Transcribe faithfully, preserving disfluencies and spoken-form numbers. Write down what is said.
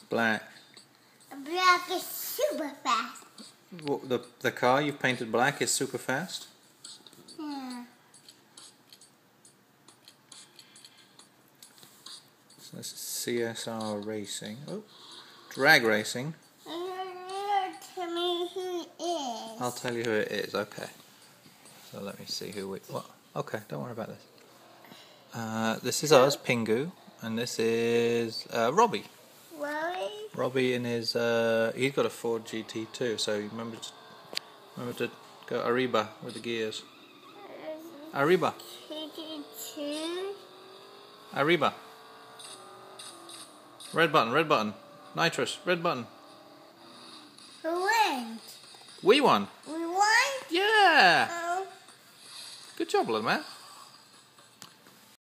Black. Black is super fast. What, the the car you've painted black is super fast? Yeah. So this is C S R racing. Oh, drag racing. Tell me who it is. I'll tell you who it is. Okay. So let me see who we. What? Okay, don't worry about this. Uh, this is us, Pingu, and this is uh, Robbie. Robbie? Robbie in his. Uh, he's got a Ford G T too. So remember to remember to go arriba with the gears. Arriba. G T two. Arriba. Red button. Red button. Nitrous. Red button. Who won? We won. We won? Yeah. Oh. Good job, little man.